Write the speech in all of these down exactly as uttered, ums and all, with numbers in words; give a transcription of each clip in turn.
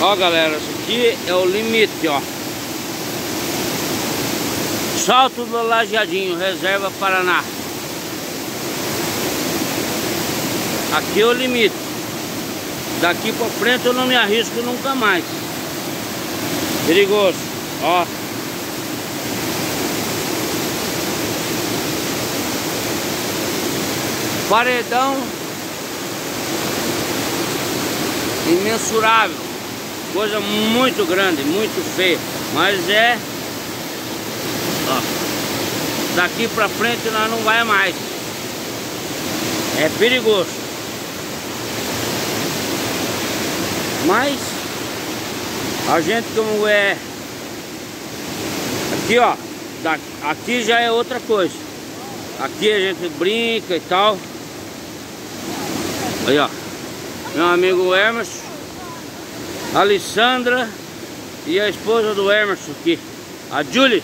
Ó galera, isso aqui é o limite, ó. Salto do Lajeadinho, Reserva Paraná. Aqui é o limite. Daqui pra frente eu não me arrisco nunca mais. Perigoso, ó. Paredão imensurável. Coisa muito grande, muito feia. Mas é... Ó, daqui pra frente nós não vai mais. É perigoso. Mas a gente como é... Aqui ó, aqui já é outra coisa. Aqui a gente brinca e tal. Aí ó, meu amigo Emerson, a Alessandra e a esposa do Emerson aqui, a Julie.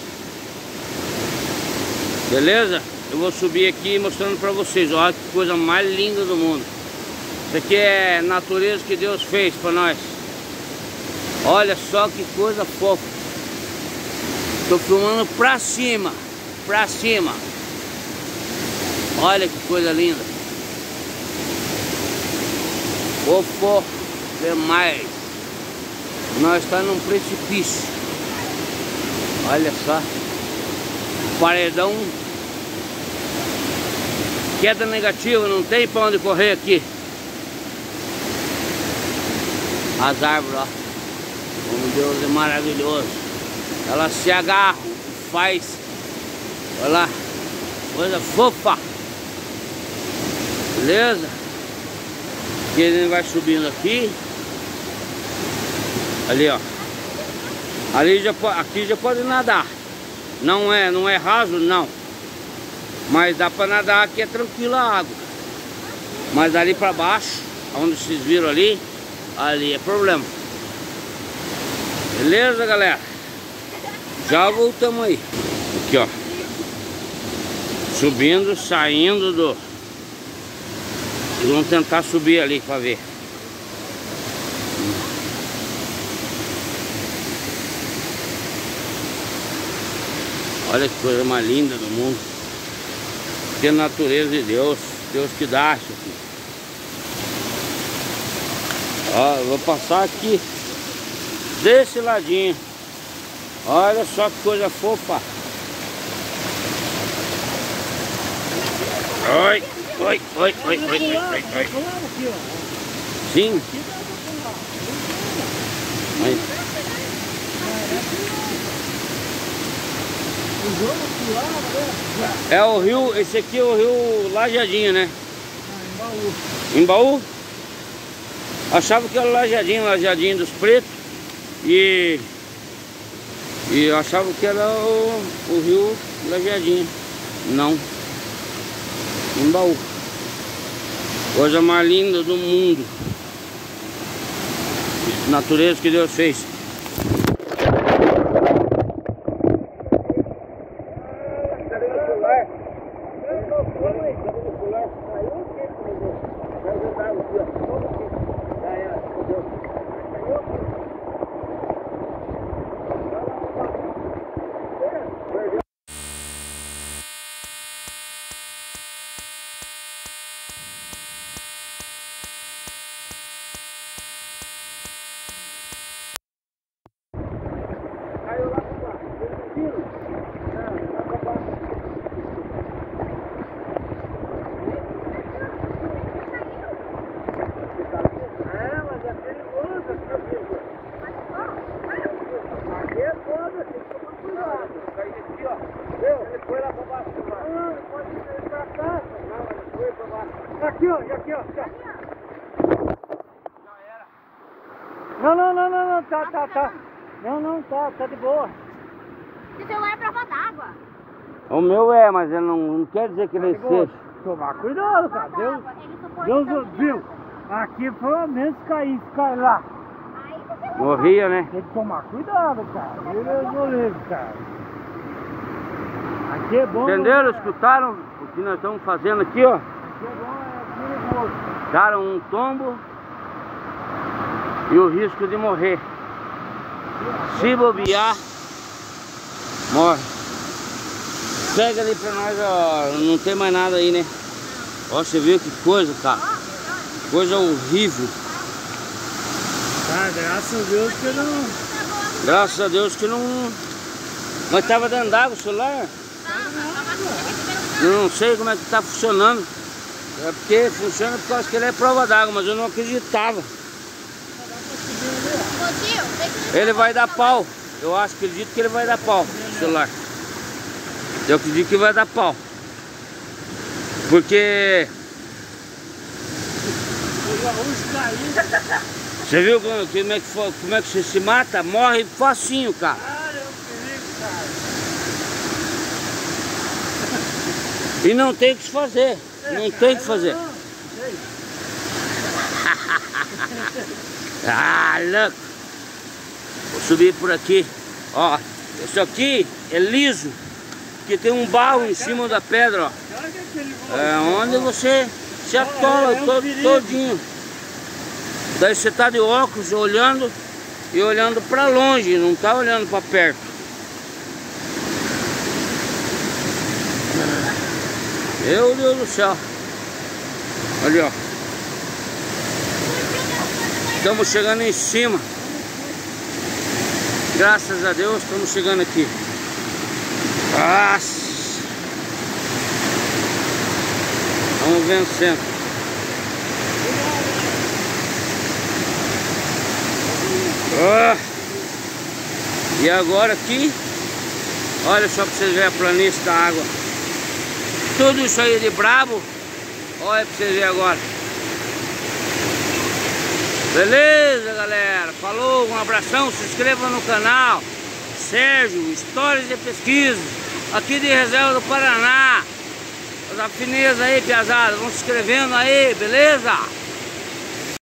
Beleza? Eu vou subir aqui mostrando pra vocês. Olha que coisa mais linda do mundo. Isso aqui é natureza que Deus fez pra nós. Olha só que coisa fofa. Tô filmando pra cima. Pra cima. Olha que coisa linda. Fofo demais. Nós estamos num precipício. Olha só. Paredão. Queda negativa, não tem pra onde correr aqui. As árvores, ó. Como Deus é maravilhoso. Elas se agarram, faz. Olha lá. Coisa fofa. Beleza? E ele vai subindo aqui. Ali, ó. Ali já, aqui já pode nadar. Não é, não é raso, não. Mas dá pra nadar, aqui é tranquila a água. Mas ali pra baixo, onde vocês viram ali, ali é problema. Beleza, galera? Já voltamos aí. Aqui, ó. Subindo, saindo do... E vamos tentar subir ali pra ver. Olha que coisa mais linda do mundo. Que natureza de Deus. Deus que dá isso aqui. Ó, eu vou passar aqui desse ladinho. Olha só que coisa fofa. Oi, oi, oi, oi, oi, oi, oi, oi. Sim. Aí. É o rio, esse aqui é o rio Lajeadinho, né? Ah, em Baú. Em Baú? Achava que era o Lajeadinho, Lajeadinho dos Pretos. E... E eu achava que era o, o rio Lajeadinho. Não. Em Baú. Coisa mais linda do mundo. Natureza que Deus fez. Aqui, ó, aqui, ó, aqui, ó. Não, não, não, não, não, tá, tá, tá. Não, não, tá, tá de boa. Esse celular é prova d'água. O meu é, mas ele não, não quer dizer que ele seja. Tomar cuidado, cara. Deus, Deus viu. Aqui pelo menos cair, se cair lá. Morria, né? Tem que tomar cuidado, cara. Deus não livre, cara. Aqui é bom. Entenderam? Escutaram o que nós estamos fazendo aqui, ó? Aqui é bom, é perigoso. Daram um tombo. E o risco de morrer. Se bobear, morre. Pega ali pra nós, ó. Não tem mais nada aí, né? Ó, você viu que coisa, cara. Coisa horrível. Ah, graças a Deus que não... Graças a Deus que não... Mas tava dando água o celular? Eu não sei como é que tá funcionando. É porque funciona por causa que ele é prova d'água, mas eu não acreditava. Ele vai dar pau. Eu acho, acredito que ele vai dar pau, o celular. Eu acredito que vai dar pau. Porque... Você viu como, como, é que, como é que você se mata? Morre facinho, cara. E não tem o que se fazer. Não tem o que fazer. Ah, louco. Vou subir por aqui. Ó, isso aqui é liso. Porque tem um barro em cima da pedra, ó. É onde você se atola todo, todinho. Daí você tá de óculos olhando e olhando pra longe, não tá olhando pra perto. Meu Deus do céu. Olha, ó. Estamos chegando em cima. Graças a Deus estamos chegando aqui. Nossa. Vamos vencendo. Oh. E agora aqui, olha só pra vocês verem a planície da água. Tudo isso aí de brabo. Olha pra vocês verem agora. Beleza, galera? Falou, um abração, se inscreva no canal Sérgio, Histórias de Pesquisa, aqui de Reserva do Paraná. As afinezas aí, piazada, vão se inscrevendo aí, beleza?